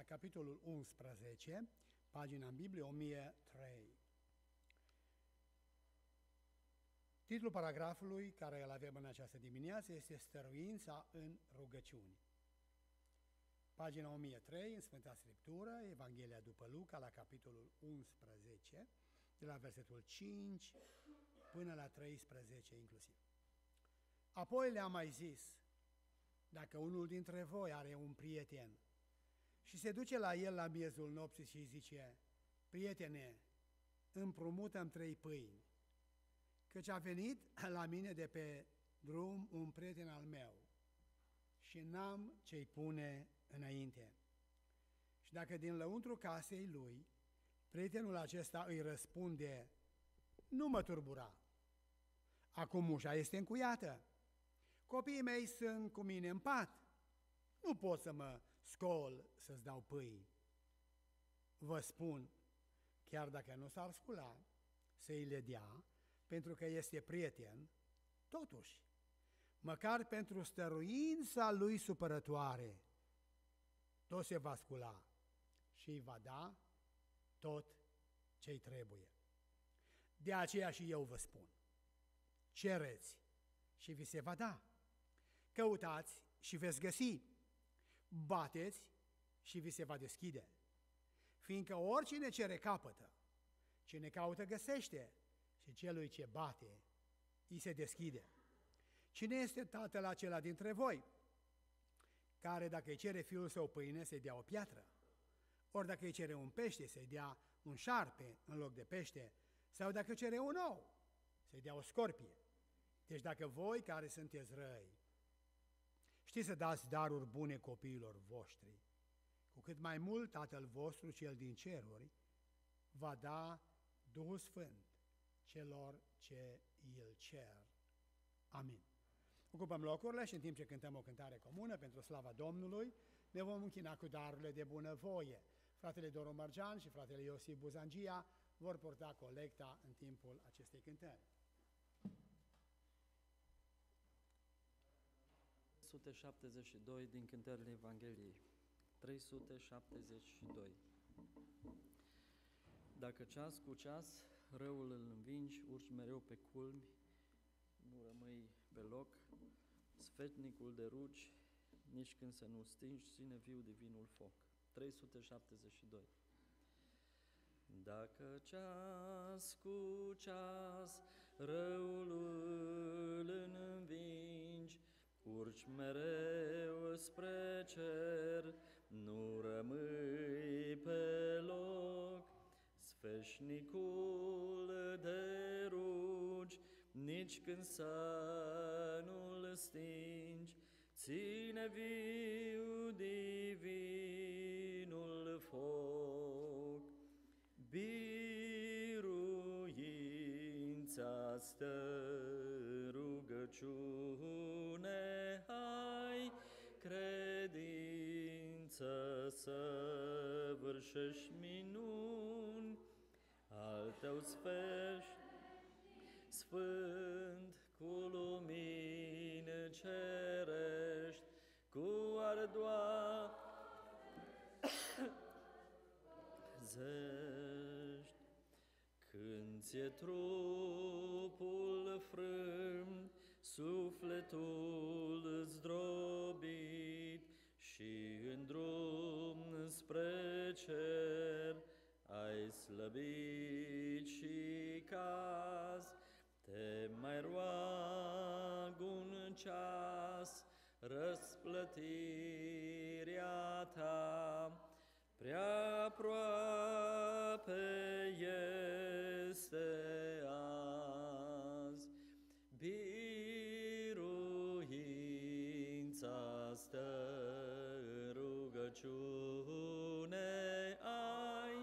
capitolul 11, pagina în Biblie 1003. Titlul paragrafului care îl avem în această dimineață este Stăruința în rugăciuni. Pagina 1003, în Sfânta Scriptură, Evanghelia după Luca, la capitolul 11, de la versetul 5 până la 13 inclusiv. Apoi le-a mai zis: dacă unul dintre voi are un prieten și se duce la el la miezul nopții și îi zice: prietene, împrumută-mi 3 pâini, căci a venit la mine de pe drum un prieten al meu și n-am ce-i pune înainte. Și dacă din lăuntru casei lui prietenul acesta îi răspunde: nu mă turbura, acum ușa este încuiată, copiii mei sunt cu mine în pat, nu pot să mă scol să-ți dau pâini. Vă spun, chiar dacă nu s-ar scula, să-i le dea, pentru că este prieten, totuși, măcar pentru stăruința lui supărătoare, tot se va scula și îi va da tot ce-i trebuie. De aceea și eu vă spun: cereți și vi se va da, căutați și veți găsi, bateți și vi se va deschide. Fiindcă oricine cere capătă, cine caută găsește și celui ce bate îi se deschide. Cine este tatăl acela dintre voi care dacă îi cere fiul său pâine să-i dea o piatră? Ori dacă îi cere un pește să-i dea un șarpe în loc de pește? Sau dacă cere un ou să-i dea o scorpie? Deci dacă voi care sunteți răi știți să dați daruri bune copiilor voștri, cu cât mai mult Tatăl vostru cel din ceruri va da Duhul Sfânt celor ce îl cer. Amin. Ocupăm locurile și în timp ce cântăm o cântare comună pentru slava Domnului, ne vom închina cu darurile de bunăvoie. Fratele Doru Mărgean și fratele Iosif Buzangia vor purta colecta în timpul acestei cântări. 372 din cântările Evangheliei. 372. Dacă ceas cu ceas răul îl învingi, urci mereu pe culmi, nu rămâi pe loc, sfetnicul de rugi, nici când să nu stingi, ține viu divinul foc. 372. Dacă ceas cu ceas răul îl învingi, urci mereu spre cer, nu rămâi pe loc, sfeșnicul de rugi, nici când să nu-l stingi, ține viu divinul foc. Biruința stă rugăciune, ai credință să vârșești minuni, al tău sfânt cu lumină cerești, cu ardoare zești. Când ți-e trupul frânt, sufletul zdrobit și în drum spre cer ai slăbit și caz, te mai roag un ceas, răsplătirea ta prea aproape este azi. Biruința stă în rugăciune, ai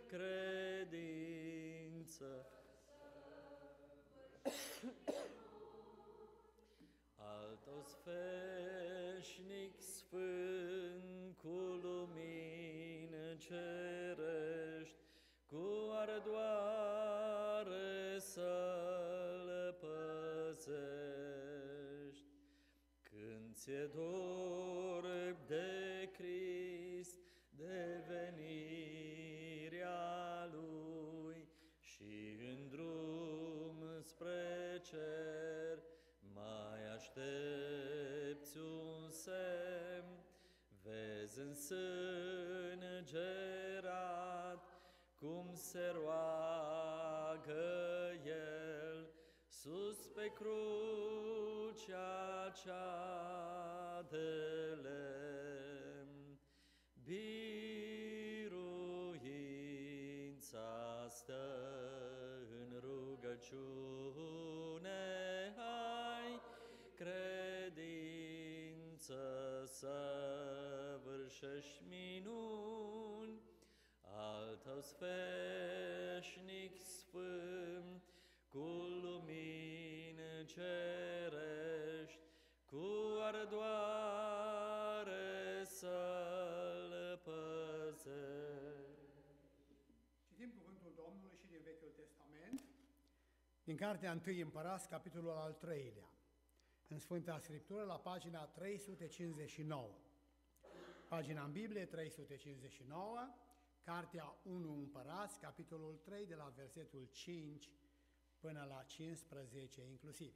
credință. Al tău sfeșnic sfânt cu lumină cerești, cu ardoare să-l păzești. Când ți-e dor de Crist, de dezînsângerat, cum se roagă El sus pe crucea cea de lemn. Biruința stă în rugăciune, ai credință săvârșești minuni, al tău sfeșnic sfânt, cu lumini cerești, cu ardoare să-l păzești. Citim cuvântul Domnului și din Vechiul Testament, din cartea 1 Împărați, capitolul al 3-lea, în Sfânta Scriptură, la pagina 359. Pagina în Biblie 359, cartea 1 Împărați, capitolul 3, de la versetul 5 până la 15 inclusiv.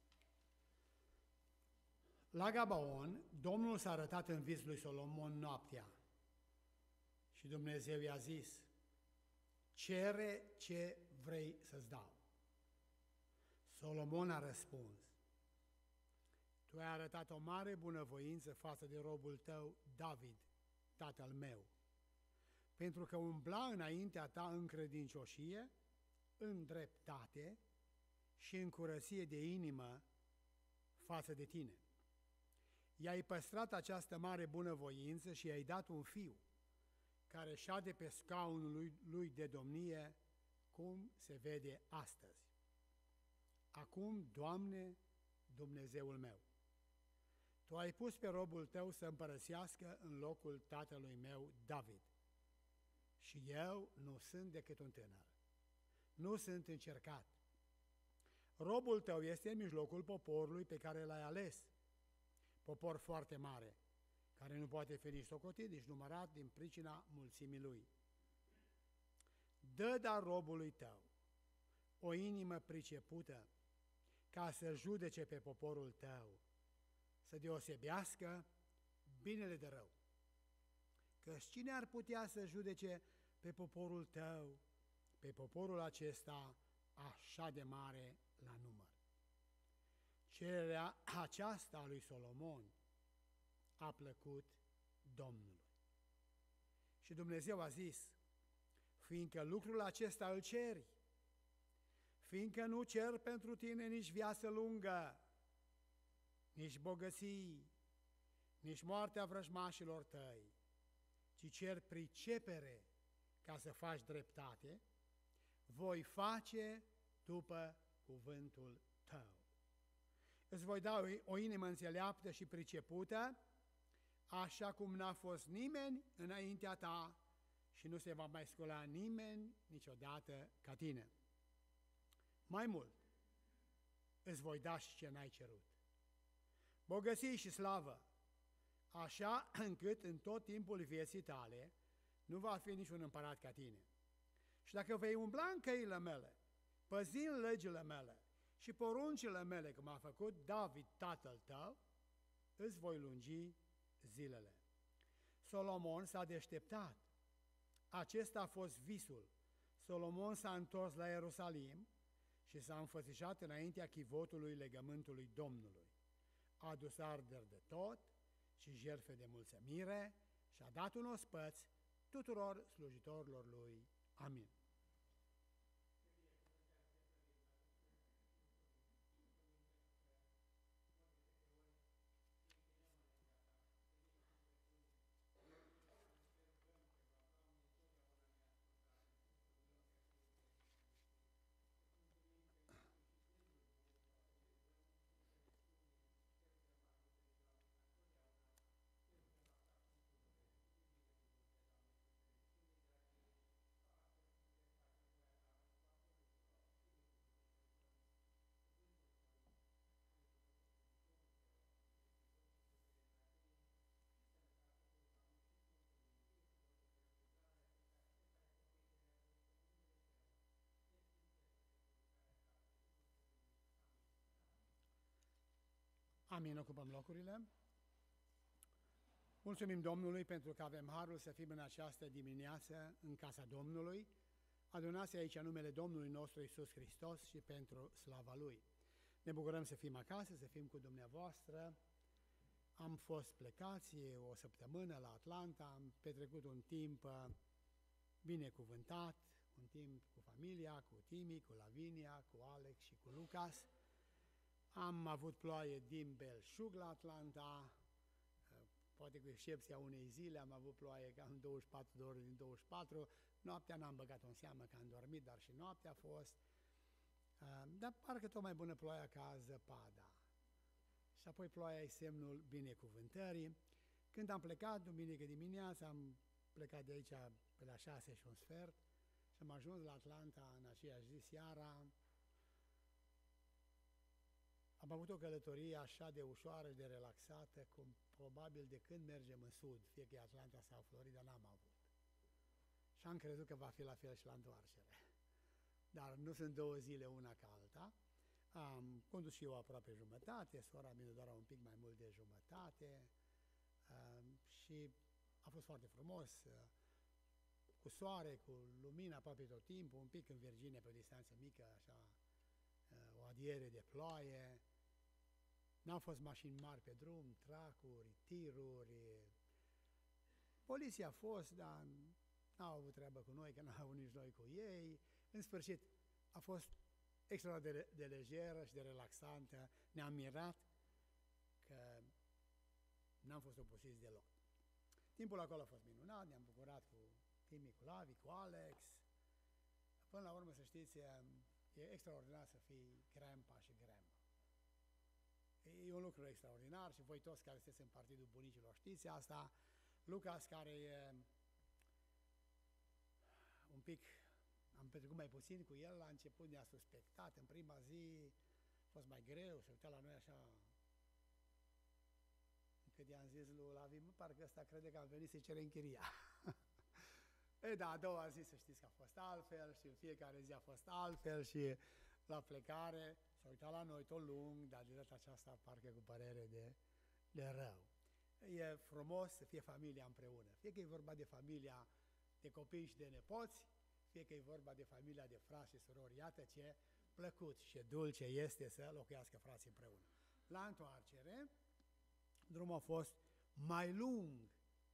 La Gabaon, Domnul s-a arătat în vis lui Solomon noaptea și Dumnezeu i-a zis: cere ce vrei să-ți dau. Solomon a răspuns: tu ai arătat o mare bunăvoință față de robul tău David, tatăl meu, pentru că umbla înaintea ta în credincioșie, în dreptate și în curăție de inimă față de tine. I-ai păstrat această mare bunăvoință și i-ai dat un fiu care șade pe scaunul lui de domnie, cum se vede astăzi. Acum, Doamne, Dumnezeul meu, Tu ai pus pe robul Tău să împărățească în locul tatălui meu David. Și eu nu sunt decât un tânăr, nu sunt încercat. Robul Tău este în mijlocul poporului pe care l-ai ales, popor foarte mare, care nu poate fi nici socotit, nici numărat din pricina mulțimii lui. Dă dar robului Tău o inimă pricepută, ca să judece pe poporul Tău, să deosebească binele de rău. Căci cine ar putea să judece pe poporul Tău, pe poporul acesta așa de mare la număr? Cererea aceasta a lui Solomon a plăcut Domnului. Și Dumnezeu a zis: fiindcă lucrul acesta îl ceri, fiindcă nu cer pentru tine nici viață lungă, nici bogății, nici moartea vrăjmașilor tăi, ci cer pricepere ca să faci dreptate, voi face după cuvântul tău. Îți voi da o inimă înțeleaptă și pricepută, așa cum n-a fost nimeni înaintea ta și nu se va mai scula nimeni niciodată ca tine. Mai mult, îți voi da și ce n-ai cerut: bogății și slavă, așa încât în tot timpul vieții tale nu va fi niciun împărat ca tine. Și dacă vei umbla în căile mele, păzind legile mele și poruncile mele, cum a făcut David tatăl tău, îți voi lungi zilele. Solomon s-a deșteptat. Acesta a fost visul. Solomon s-a întors la Ierusalim și s-a înfățișat înaintea chivotului legământului Domnului. A adus arderi de tot și jertfe de mulțumire și a dat un ospăț tuturor slujitorilor lui. Amin. Amin, ocupăm locurile. Mulțumim Domnului pentru că avem harul să fim în această dimineață în casa Domnului, adunați aici în numele Domnului nostru Iisus Hristos și pentru slava Lui. Ne bucurăm să fim acasă, să fim cu dumneavoastră. Am fost plecați o săptămână la Atlanta, am petrecut un timp binecuvântat, un timp cu familia, cu Timi, cu Lavinia, cu Alex și cu Lucas. Am avut ploaie din belșug la Atlanta, poate cu excepția unei zile am avut ploaie cam 24 de ore din 24, noaptea n-am băgat-o în seamă că am dormit, dar și noaptea a fost, dar parcă tot mai bună ploaia ca zăpada. Și apoi ploaia e semnul binecuvântării. Când am plecat, duminică dimineața, am plecat de aici pe la 6:15 și am ajuns la Atlanta în aceeași zi seara. Am avut o călătorie așa de ușoară și de relaxată, cum probabil de când mergem în sud, fie că e Atlanta sau Florida, n-am avut. Și am crezut că va fi la fel și la întoarcere. Dar nu sunt 2 zile una ca alta. Am condus și eu aproape jumătate, sora mea doar un pic mai mult de jumătate și a fost foarte frumos, cu soare, cu lumină aproape tot timpul, un pic în Virginia pe o distanță mică, așa, o adiere de ploaie. N-au fost mașini mari pe drum, tracuri, tiruri. Poliția a fost, dar n-au avut treabă cu noi, că n-au avut nici noi cu ei. În sfârșit, a fost extraordinar de lejeră și de relaxantă. Ne-am mirat că n-am fost obosiți deloc. Timpul acolo a fost minunat, ne-am bucurat cu Timi, cu Lavi, cu Alex. Până la urmă, să știți, e extraordinar să fii grandpa și grandma. E un lucru extraordinar și voi toți care sunteți în partidul bunicilor știți asta. Lucas, care e un pic, am petrecut mai puțin cu el, la început ne-a suspectat, în prima zi a fost mai greu, se uita la noi așa, încât i-am zis lui Lavi, parcă ăsta crede că am venit să-i cerem chiria. E da, a doua zi să știți că a fost altfel și în fiecare zi a fost altfel și la plecare s-a uitat la noi tot lung, dar de data aceasta parcă cu părere de rău. E frumos să fie familia împreună, fie că e vorba de familia de copii și de nepoți, fie că e vorba de familia de frați și surori. Iată ce plăcut și ce dulce este să locuiască frații împreună. La întoarcere, drumul a fost mai lung,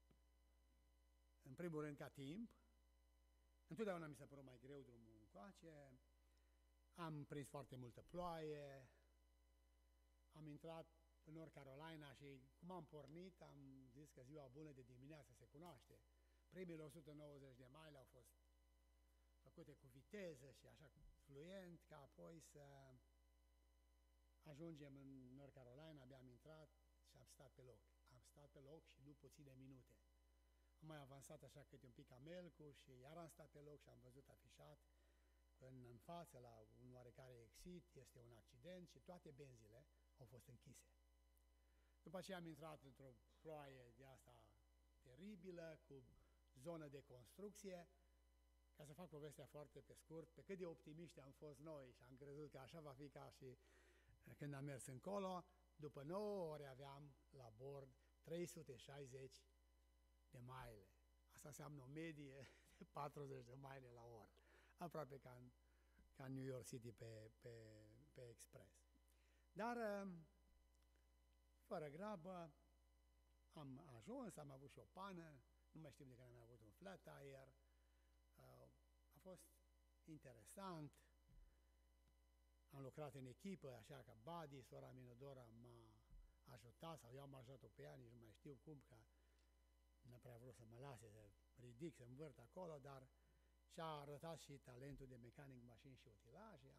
în primul rând ca timp. Întotdeauna mi s-a părut mai greu drumul încoace. Am prins foarte multă ploaie, am intrat în North Carolina și cum am pornit, am zis că ziua bună de dimineață se cunoaște. Primele 190 de mile au fost făcute cu viteză și așa fluent, ca apoi să ajungem în North Carolina, abia am intrat și am stat pe loc. Am stat pe loc și nu puține minute. Am mai avansat așa câte un pic camelcu și iar am stat pe loc și am văzut afișat în față, la un oarecare exit, este un accident și toate benzile au fost închise. După aceea am intrat într-o ploaie de asta teribilă, cu zonă de construcție. Ca să fac povestea foarte pe scurt, pe cât de optimiști am fost noi și am crezut că așa va fi ca și când am mers încolo, după 9 ore aveam la bord 360 de mile. Asta înseamnă o medie de 40 de mile la oră, aproape ca în New York City pe expres. Dar, fără grabă, am ajuns, am avut și o pană, nu mai știu de când am avut un flat tire. A fost interesant, am lucrat în echipă, așa ca buddy, sora Minodora m-a ajutat, sau eu am ajutat-o pe ea, nici nu mai știu cum, că n-a prea vrut să mă lase să ridic, să învârt acolo, dar și-a arătat și talentul de mecanic mașini și utilaje,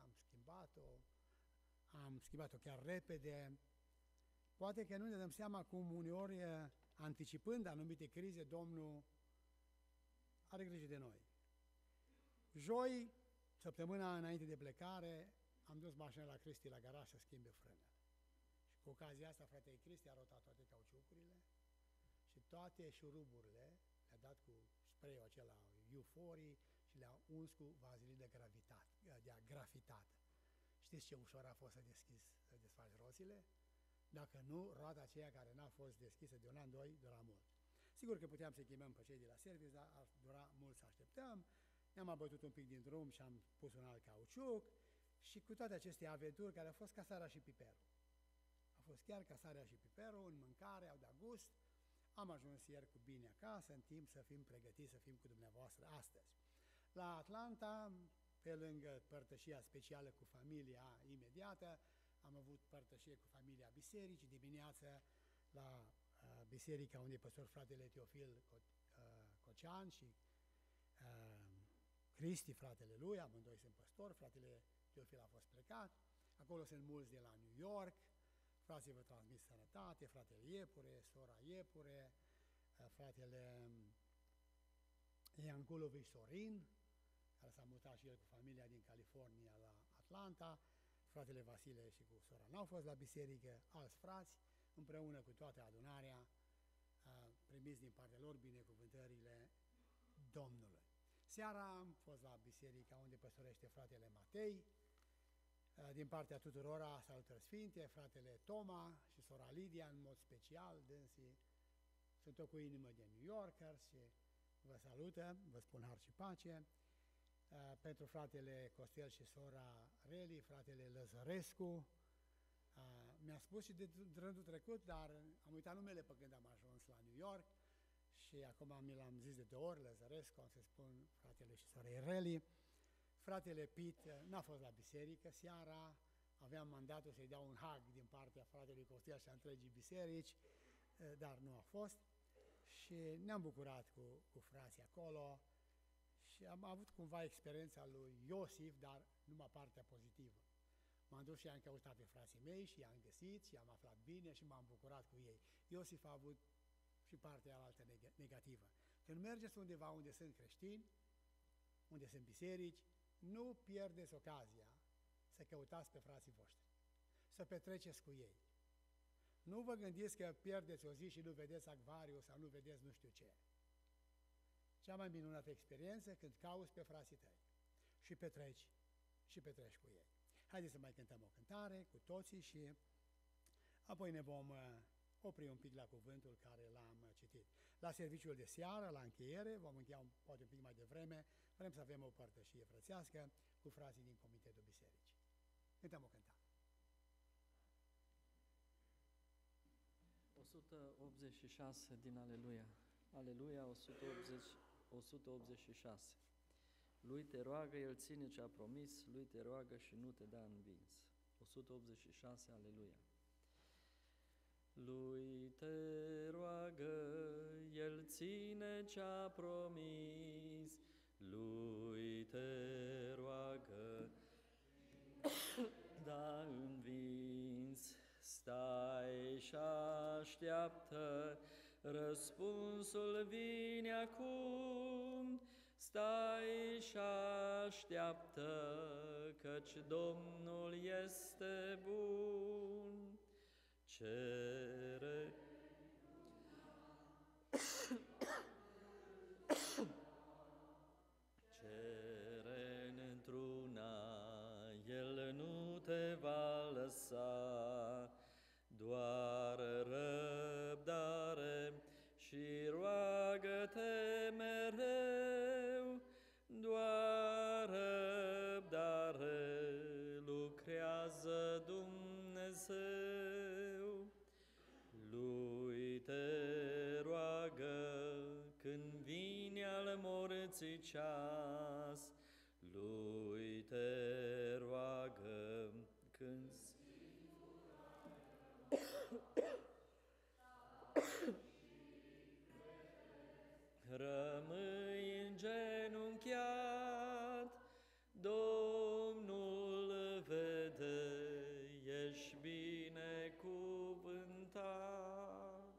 am schimbat-o chiar repede. Poate că nu ne dăm seama cum uneori, anticipând anumite crize, Domnul are grijă de noi. Joi, săptămâna înainte de plecare, am dus mașina la Cristi la garaj să schimbe frânele. Și cu ocazia asta, fratele Cristi a rotat toate cauciucurile și toate șuruburile, le-a dat cu spray-ul acela U40 și le-a uns cu vazelină de grafitată. Știți ce ușor a fost să desfaci roțile? Dacă nu, roata aceea care n-a fost deschisă de un an, doi, dura mult. Sigur că puteam să chemăm pe cei de la service, dar ar dura mult să așteptăm. Ne-am abătut un pic din drum și am pus un alt cauciuc și cu toate aceste aventuri care au fost ca sarea și piperul. A fost chiar ca sarea și piperul, în mâncare, au dat gust. Am ajuns ieri cu bine acasă, în timp să fim pregătiți să fim cu dumneavoastră astăzi. La Atlanta, pe lângă părtășia specială cu familia imediată, am avut părtășie cu familia bisericii, dimineață la biserica unde e păstor fratele Teofil Cocean și Cristi, fratele lui, amândoi sunt păstori, fratele Teofil a fost plecat, acolo sunt mulți de la New York, frații vă transmit sănătate, fratele Iepure, sora Iepure, fratele Ianculovici Sorin, care s-a mutat și el cu familia din California la Atlanta, fratele Vasile și cu sora n-au fost la biserică, alți frați, împreună cu toată adunarea, primiți din partea lor binecuvântările Domnului. Seara am fost la biserica unde păstorește fratele Matei, din partea tuturora salutări sfinte, fratele Toma și sora Lidia în mod special, dânsii sunt tot cu inimă de New Yorker și vă salută, vă spun har și pace. Pentru fratele Costel și sora Reli, fratele Lăzărescu, mi-a spus și de rândul trecut, dar am uitat numele pe când am ajuns la New York și acum mi l-am zis de 2 ori, Lăzărescu, am să spun fratele și sorei Reli. Fratele Pit n-a fost la biserică, seara aveam mandatul să-i dau un hug din partea fratelui Costel și a întregii biserici, dar nu a fost și ne-am bucurat cu frații acolo și am avut cumva experiența lui Iosif, dar numai partea pozitivă. M-am dus și am căutat pe frații mei și i-am găsit și am aflat bine și m-am bucurat cu ei. Iosif a avut și partea alaltă negativă. Când mergeți undeva unde sunt creștini, unde sunt biserici, nu pierdeți ocazia să căutați pe frații voștri, să petreceți cu ei. Nu vă gândiți că pierdeți o zi și nu vedeți acvariu sau nu vedeți nu știu ce. Cea mai minunată experiență când cauți pe frații tăi și petreci cu ei. Haideți să mai cântăm o cântare cu toții și apoi ne vom opri un pic la cuvântul care l-am citit. La serviciul de seară, la încheiere, vom încheia poate un pic mai devreme, vrem să avem o părtășie frățească cu frații din Comitetul Bisericii. Cântăm o cântare. 186 din Aleluia. Aleluia 186. Lui te roagă, El ține ce a promis, Lui te roagă și nu te da învins. 186, Aleluia. Lui te roagă, El ține ce a promis, Lui te roagă, da învins. Stai și așteaptă, răspunsul vine acum. Stai și așteaptă, căci Domnul este bun. Cere într-una, El nu te va lăsa, doar răbdare și roagă-te mereu, doar răbdare lucrează Dumnezeu. Lui te roagă când vine al morții ceas, Lui te roagă când rămâi îngenunchiat, Domnul vede, ești binecuvântat.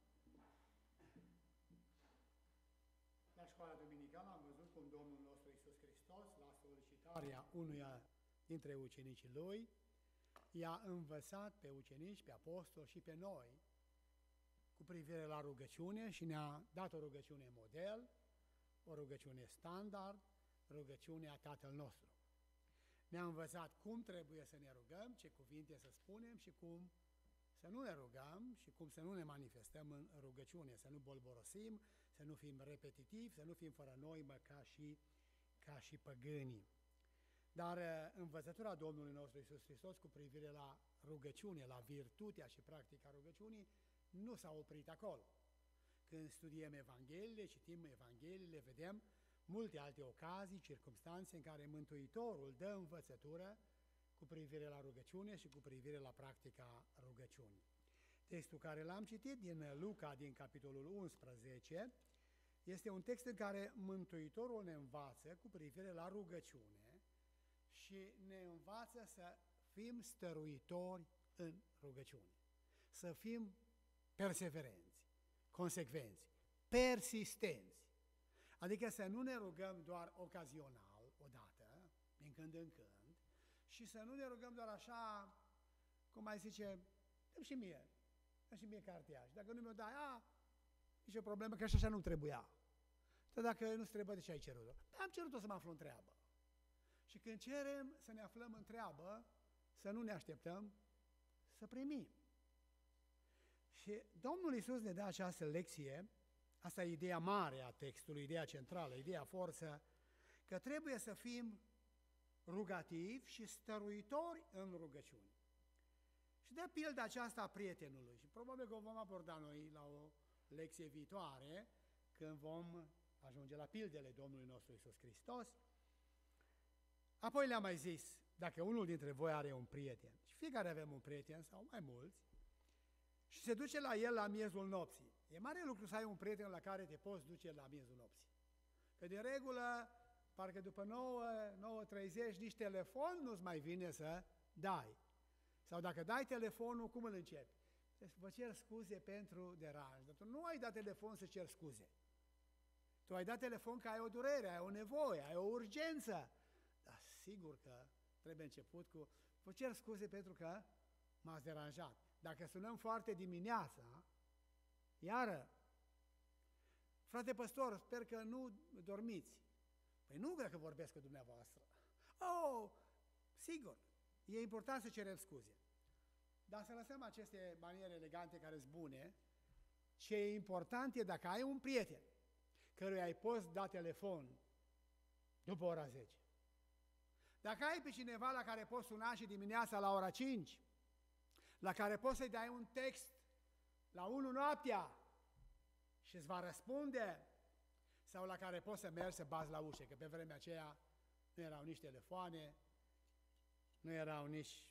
La școala duminicală am văzut cum Domnul nostru Iisus Hristos, la solicitarea unuia dintre ucenicii Lui, i-a învățat pe ucenici, pe apostoli și pe noi cu privire la rugăciune și ne-a dat o rugăciune model, o rugăciune standard, rugăciunea Tatăl nostru. Ne-a învățat cum trebuie să ne rugăm, ce cuvinte să spunem și cum să nu ne rugăm și cum să nu ne manifestăm în rugăciune, să nu bolborosim, să nu fim repetitivi, să nu fim fără noimă ca și păgânii. Dar învățătura Domnului nostru Iisus Hristos cu privire la rugăciune, la virtutea și practica rugăciunii, nu s-a oprit acolo. Când studiem Evangheliile, citim Evangheliile, vedem multe alte ocazii, circumstanțe în care Mântuitorul dă învățătură cu privire la rugăciune și cu privire la practica rugăciunii. Textul care l-am citit din Luca, din capitolul 11, este un text în care Mântuitorul ne învață cu privire la rugăciune și ne învață să fim stăruitori în rugăciune, să fim perseverenți, consecvenți, persistenți. Adică să nu ne rugăm doar ocazional, odată, din când în când, și să nu ne rugăm doar așa, cum mai zice, dă-mi și mie cartea. Și dacă nu mi-o dai, nici o problemă, că și așa nu trebuia. Dar dacă nu-ți trebuie, de ce ai cerut-o? Am cerut-o să mă aflu în treabă. Și când cerem să ne aflăm în treabă, să nu ne așteptăm să primim. Și Domnul Iisus ne dă această lecție, asta e ideea mare a textului, ideea centrală, ideea forță, că trebuie să fim rugativi și stăruitori în rugăciune. Și de pilda aceasta a prietenului, și probabil că o vom aborda noi la o lecție viitoare, când vom ajunge la pildele Domnului nostru Iisus Hristos. Apoi le-am mai zis, dacă unul dintre voi are un prieten, și fiecare avem un prieten sau mai mulți, și se duce la el la miezul nopții. E mare lucru să ai un prieten la care te poți duce la miezul nopții. Că de regulă, parcă după 9:30 nici telefon nu-ți mai vine să dai. Sau dacă dai telefonul, cum îl începi? Deci vă cer scuze pentru deranj. Dar tu nu ai dat telefon să cer scuze. Tu ai dat telefon că ai o durere, ai o nevoie, ai o urgență. Dar sigur că trebuie început cu vă cer scuze pentru că m-ați deranjat. Dacă sunăm foarte dimineața, iară, frate păstor, sper că nu dormiți. Păi nu vreau că vorbesc cu dumneavoastră. Sigur, e important să cerem scuze. Dar să lăsăm aceste maniere elegante care sunt bune. Ce e important e dacă ai un prieten căruia îi poți da telefon după ora 10. Dacă ai pe cineva la care poți suna și dimineața la ora 5, la care poți să-i dai un text la 1 noaptea și îți va răspunde, sau la care poți să mergi să bați la ușă, că pe vremea aceea nu erau nici telefoane, nu erau nici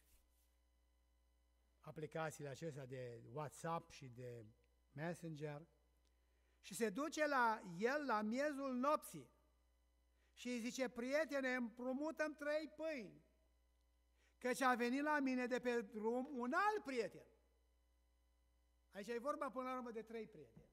aplicațiile acestea de WhatsApp și de Messenger, și se duce la el la miezul nopții și îi zice, prietene, împrumutăm 3 pâini, căci a venit la mine de pe drum un alt prieten. Aici e vorba până la urmă de 3 prieteni.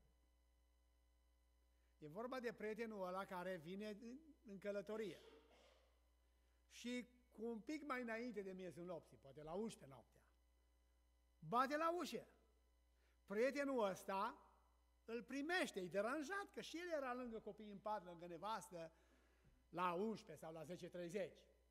E vorba de prietenul ăla care vine în călătorie și cu un pic mai înainte de miezul nopții, poate la 11 noaptea, bate la ușă. Prietenul ăsta îl primește, e deranjat, că și el era lângă copii în pat, lângă nevastă, la 11 sau la 10:30.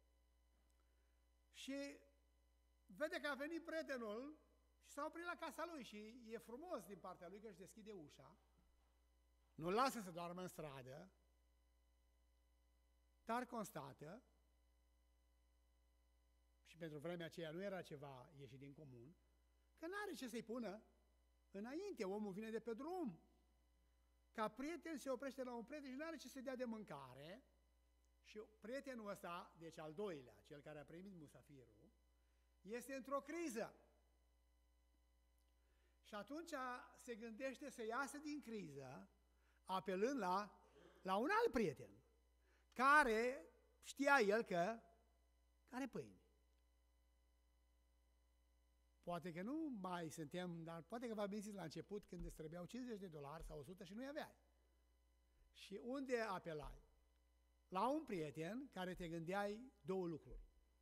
Și vede că a venit prietenul și s-a oprit la casa lui și e frumos din partea lui că își deschide ușa, nu-l lasă să doarmă în stradă, dar constată, și pentru vremea aceea nu era ceva ieșit din comun, că n-are ce să-i pună înainte, omul vine de pe drum. Ca prieten se oprește la un prieten și n-are ce să dea de mâncare și prietenul ăsta, deci al doilea, cel care a primit musafirul, este într-o criză. Și atunci se gândește să iasă din criză apelând la un alt prieten, care știa el că are pâini. Poate că nu mai suntem, dar poate că v-am zis la început când îți trebuiau $50 sau 100 și nu-i aveai. Și unde apelai? La un prieten care te gândeai 2 lucruri.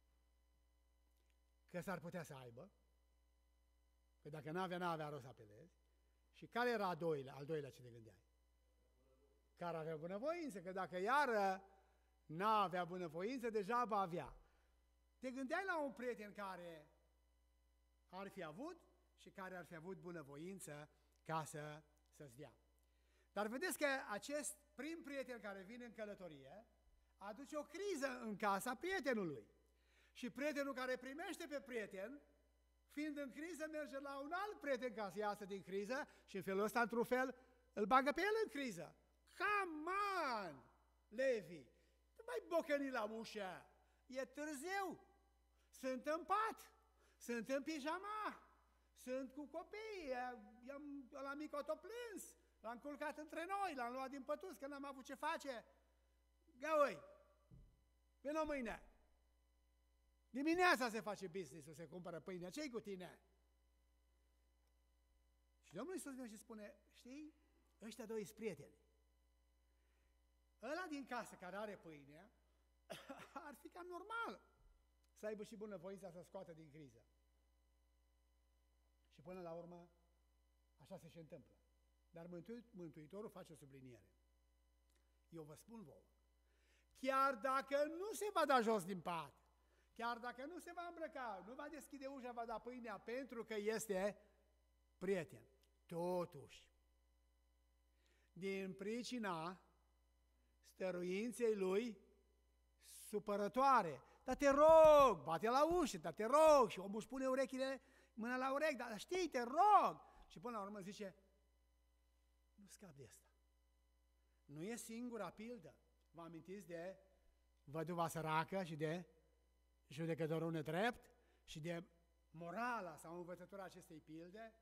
Că s-ar putea să aibă, că dacă n-avea rost să apelezi. Și care era al doilea ce te gândeai? Care avea bunăvoință, că dacă iară n-avea bunăvoință, deja va avea. Te gândeai la un prieten care ar fi avut și care ar fi avut bunăvoință ca să-ți dea. Dar vedeți că acest prim prieten care vine în călătorie aduce o criză în casa prietenului. Și prietenul care primește pe prieten, fiind în criză, merge la un alt prieten ca să iasă din criză și în felul ăsta, într-un fel, îl bagă pe el în criză. Come on, Levi, nu mai bocăni la ușă, e târziu, sunt în pat, sunt în pijama, sunt cu copiii, la mic o plâns, l-am culcat între noi, l-am luat din pătus, că n-am avut ce face. Găui, vină mâine. Dimineața se face business-ul, se cumpără pâine, ce-i cu tine? Și Domnul Iisus vine și spune, știi, ăștia doi sunt prieteni. Ăla din casă care are pâine, ar fi cam normal să aibă și bunăvoința să scoată din criză. Și până la urmă, așa se și întâmplă. Dar Mântuitorul face o subliniere. Eu vă spun vouă, chiar dacă nu se va da jos din pat, chiar dacă nu se va îmbrăca, nu va deschide ușa, va da pâinea pentru că este prieten. Totuși, din pricina stăruinței lui supărătoare, dar te rog, bate la ușă, dar te rog, și omul își pune mâna la urechi, dar știi, te rog, și până la urmă zice, nu scap de asta. Nu e singura pildă. Vă amintiți de văduva săracă și de judecătorul nedrept și de morala sau învățătura acestei pilde?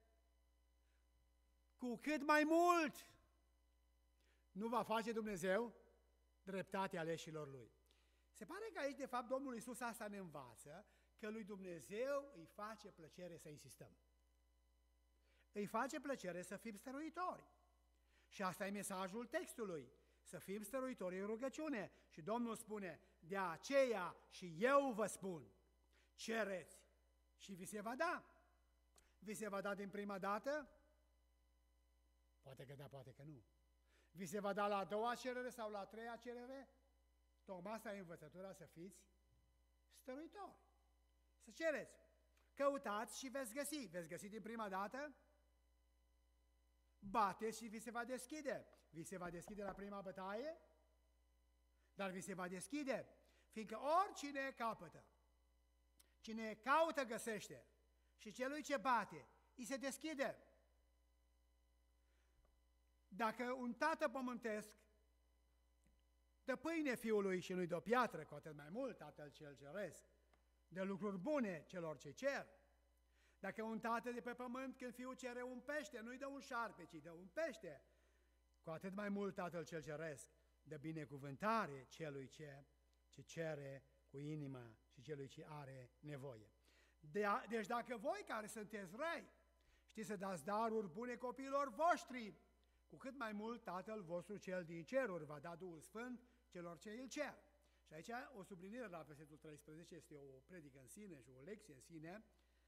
Cu cât mai mult nu va face Dumnezeu dreptatea aleșilor Lui. Se pare că aici, de fapt, Domnul Iisus asta ne învață, că lui Dumnezeu îi face plăcere să insistăm. Îi face plăcere să fim stăruitori. Și asta e mesajul textului, să fim stăruitori în rugăciune. Și Domnul spune, de aceea și eu vă spun, cereți și vi se va da. Vi se va da din prima dată? Poate că da, poate că nu. Vi se va da la a doua cerere sau la a treia cerere? Tocmai asta e învățătura, să fiți stăruitori. Să cereți. Căutați și veți găsi. Veți găsi din prima dată? Bateți și vi se va deschide. Vi se va deschide la prima bătaie? Dar vi se va deschide, fiindcă oricine capătă, cine caută găsește și celui ce bate, îi se deschide. Dacă un tată pământesc dă pâine fiului și nu-i dă o piatră, cu atât mai mult Tatăl cel Ceresc dă lucruri bune celor ce cer. Dacă un tată de pe pământ, când fiul cere un pește, nu-i dă un șarpe, ci dă un pește, cu atât mai mult Tatăl cel Ceresc dă binecuvântare celui ce cere cu inima și celui ce are nevoie. Deci dacă voi care sunteți răi știți să dați daruri bune copiilor voștri, cu cât mai mult Tatăl vostru cel din ceruri va da Duhul Sfânt celor ce îl cer. Și aici o subliniere la versetul 13, este o predică în sine și o lecție în sine.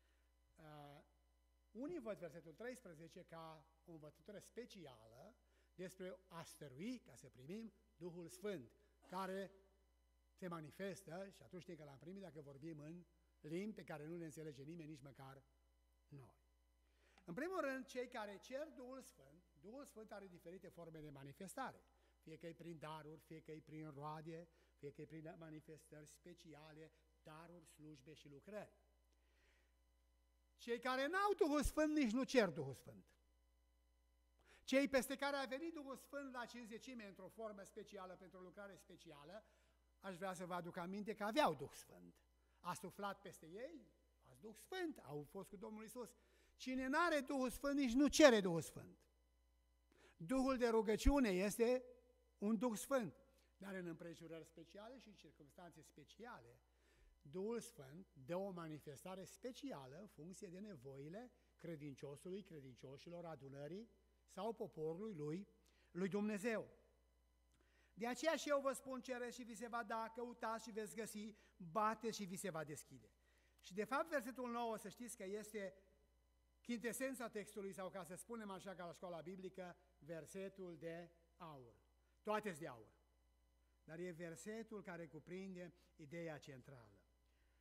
Unii văd versetul 13 ca o învățătură specială despre a stărui ca să primim Duhul Sfânt, care se manifestă și atunci știi că l-am primit dacă vorbim în limbi pe care nu le înțelege nimeni, nici măcar noi. În primul rând, cei care cer Duhul Sfânt are diferite forme de manifestare. Fie că e prin daruri, fie că e prin roade, fie că e prin manifestări speciale, daruri, slujbe și lucrări. Cei care n-au Duhul Sfânt nici nu cer Duhul Sfânt. Cei peste care a venit Duhul Sfânt la cinzecime într-o formă specială, pentru o lucrare specială, aș vrea să vă aduc aminte că aveau Duh Sfânt. A suflat peste ei, ați Duh Sfânt, au fost cu Domnul Iisus. Cine n-are Duhul Sfânt nici nu cere Duhul Sfânt. Duhul de rugăciune este un Duh Sfânt, dar în împrejurări speciale și în circunstanțe speciale, Duhul Sfânt dă o manifestare specială în funcție de nevoile credinciosului, credincioșilor, adunării sau poporului lui Dumnezeu. De aceea și eu vă spun, cereți și vi se va da, căutați și veți găsi, bateți și vi se va deschide. Și de fapt versetul 9, să știți că este chintesența textului, sau ca să spunem așa ca la școala biblică, versetul de aur. Toate-s de aur. Dar e versetul care cuprinde ideea centrală.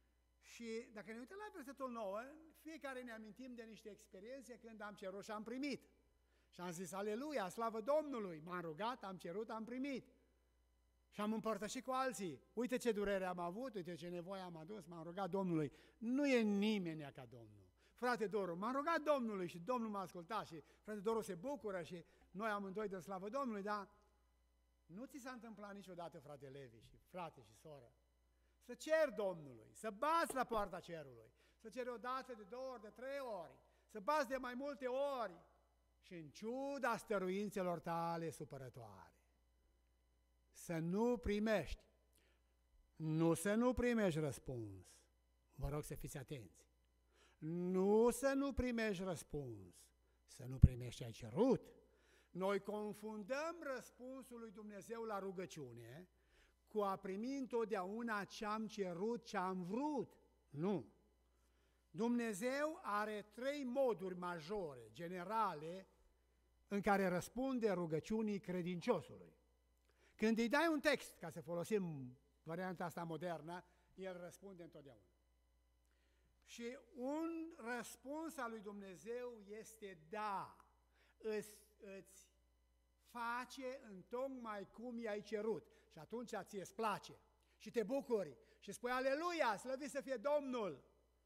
Și dacă ne uităm la versetul 9, fiecare ne amintim de niște experiențe când am cerut și am primit. Și am zis, aleluia, slavă Domnului, m-am rugat, am cerut, am primit. Și am împărtășit cu alții. Uite ce durere am avut, uite ce nevoie am adus, m-am rugat Domnului. Nu e nimeni ca Domnul. Frate Doru, m-am rugat Domnului și Domnul m-a ascultat și frate Doru se bucură și noi amândoi dăm slavă Domnului, dar nu ți s-a întâmplat niciodată, frate Levi și frate și soră, să ceri Domnului, să bați la poarta cerului, să ceri o dată, de 2 ori, de 3 ori, să bați de mai multe ori și în ciuda stăruințelor tale supărătoare, să nu primești, să nu primești răspuns. Vă rog să fiți atenți. Nu să nu primești răspuns, să nu primești ce ai cerut. Noi confundăm răspunsul lui Dumnezeu la rugăciune cu a primi întotdeauna ce am cerut, ce am vrut. Nu. Dumnezeu are 3 moduri majore, generale, în care răspunde rugăciunii credinciosului. Când îi dai un text, ca să folosim varianta asta modernă, el răspunde întotdeauna. Și un răspuns al lui Dumnezeu este da, îți face întocmai cum i-ai cerut. Și atunci ție îți place și te bucuri și spui aleluia, slăvit să fie Domnul.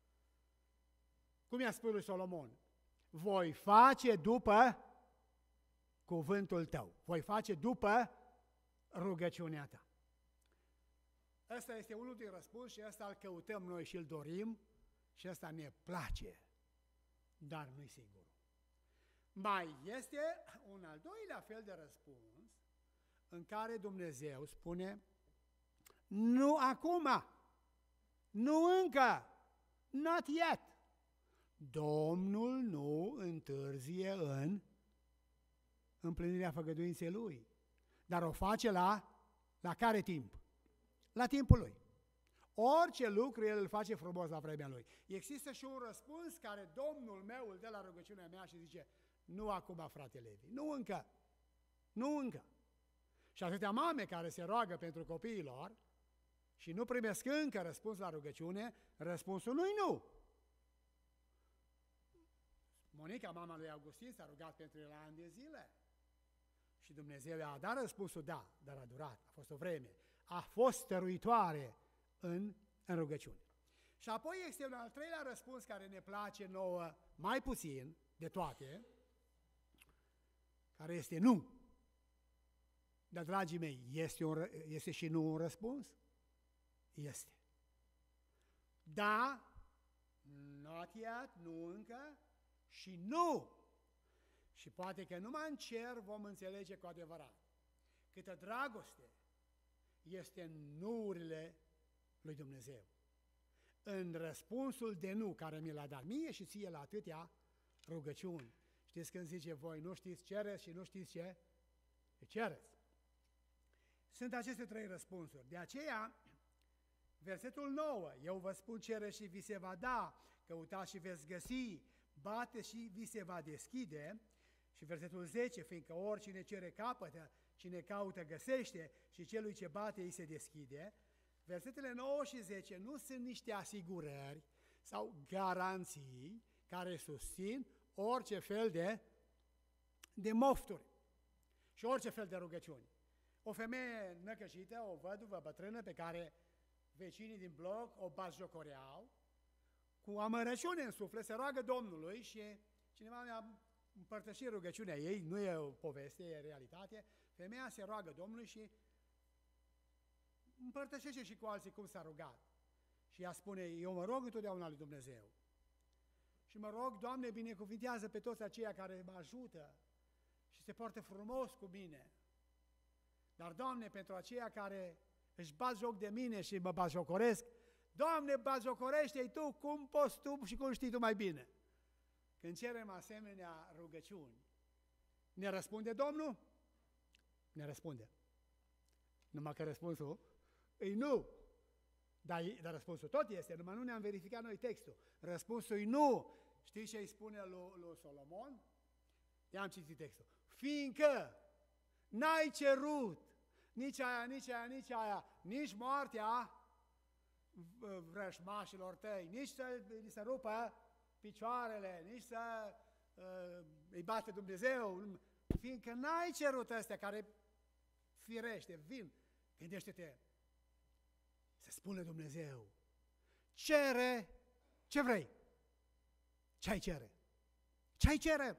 Cum i-a spus lui Solomon? Voi face după cuvântul tău, voi face după rugăciunea ta. Ăsta este unul din răspuns și ăsta îl căutăm noi și îl dorim și ăsta ne place, dar nu-i sigur. Mai este un al doilea fel de răspuns în care Dumnezeu spune nu acum, nu încă, not yet. Domnul nu întârzie în împlinirea făgăduinței Lui, dar o face la care timp? La timpul Lui. Orice lucru El îl face frumos la vremea Lui. Există și un răspuns care Domnul meu îl dă la rugăciunea mea și zice nu acum, frate Levi, nu încă, nu încă. Și atâtea mame care se roagă pentru copiilor și nu primesc încă răspuns la rugăciune, răspunsul nu-i nu. Monica, mama lui Augustin, s-a rugat pentru el ani de zile și Dumnezeu i-a dat răspunsul da, dar a durat, a fost o vreme, a fost stăruitoare în rugăciune. Și apoi este un al treilea răspuns care ne place nouă mai puțin de toate, care este nu. Dar, dragii mei, este și nu un răspuns? Este. Da, not yet, nu încă, și nu. Și poate că numai în cer vom înțelege cu adevărat câtă dragoste este în nuurile lui Dumnezeu. În răspunsul de nu care mi l-a dat mie și ție la atâtea rugăciuni. Știți când zice voi nu știți cereți și nu știți ce cereți. Sunt aceste 3 răspunsuri. De aceea, versetul 9, eu vă spun cereți și vi se va da, căutați și veți găsi, bate și vi se va deschide. Și versetul 10, fiindcă oricine cere capătă, cine caută găsește și celui ce bate îi se deschide. Versetele 9 și 10 nu sunt niște asigurări sau garanții care susțin orice fel de mofturi și orice fel de rugăciuni. O femeie năcășită, o văduvă bătrână pe care vecinii din bloc o batjocoreau, cu amărăciune în suflet, se roagă Domnului și cineva mi-a împărtășit rugăciunea ei, nu e o poveste, e realitate. Femeia se roagă Domnului și împărtășește și cu alții cum s-a rugat. Și ea spune, eu mă rog întotdeauna lui Dumnezeu. Și mă rog, Doamne, binecuvintează pe toți aceia care mă ajută și se poartă frumos cu mine. Dar, Doamne, pentru aceia care își bat joc de mine și mă batjocoresc, Doamne, batjocorește-i Tu cum poți Tu și cum știi Tu mai bine. Când cerem asemenea rugăciuni, ne răspunde Domnul? Ne răspunde. Numai că răspunsul e nu. Dar răspunsul tot este, numai nu ne-am verificat noi textul. Răspunsul e nu. Știți ce îi spune lui Solomon? I-am citit textul. Fiindcă n-ai cerut nici aia, nici aia, nici aia, nici moartea, vrăjmașilor tăi, nici să li se rupă picioarele, nici să îi bate Dumnezeu, fiindcă n-ai cerut astea care firește, vin, gândește-te, să spune Dumnezeu, cere ce vrei. Ce-ai cere? Ce-ai cere?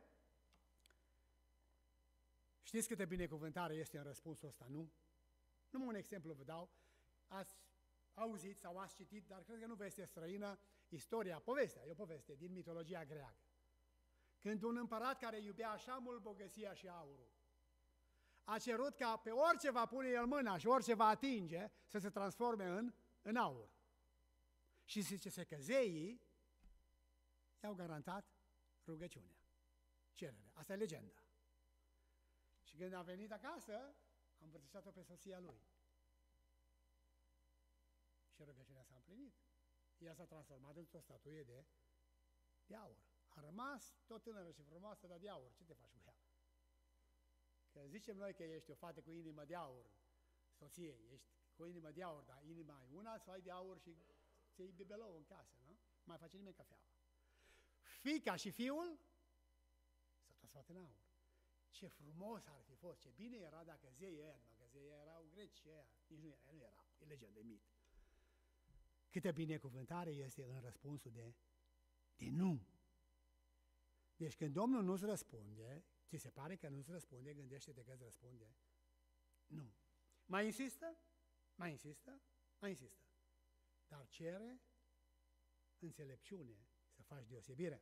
Știți câtă binecuvântare este în răspunsul ăsta, nu? Numai un exemplu vă dau. Ați auzit sau ați citit, dar cred că nu vă este străină, istoria, povestea, e o poveste din mitologia greacă. Când un împărat care iubea așa mult bogăția și aurul, a cerut ca pe orice va pune el mâna și orice va atinge să se transforme în aur. Și zice că zeii i-au garantat rugăciunea, cererea. Asta e legenda. Și când a venit acasă, a îmbrățișat-o pe soția lui. Și rugăciunea s-a împlinit. Ea s-a transformat într-o statuie de aur. A rămas tot tânără și frumoasă, dar de aur. Ce te faci cu ea? Că zicem noi că ești o fată cu inimă de aur, soție, ești cu inimă de aur, dar inima e una, să ai de aur și ți-ai bibelou în casă, nu? Mai face nimeni cafeaua. Fiica și fiul s-au transformat în aur. Ce frumos ar fi fost, ce bine era dacă zeii ăia, numai că zeii erau greci, ăia, nici nu erau, e legendă, e mit. Câtă binecuvântare este în răspunsul de nu. Deci când Domnul nu-ți răspunde, ți se pare că nu-ți răspunde, gândește-te că îți răspunde nu. Mai insistă? Mai insistă? Mai insistă. Dar cere înțelepciune să faci deosebire.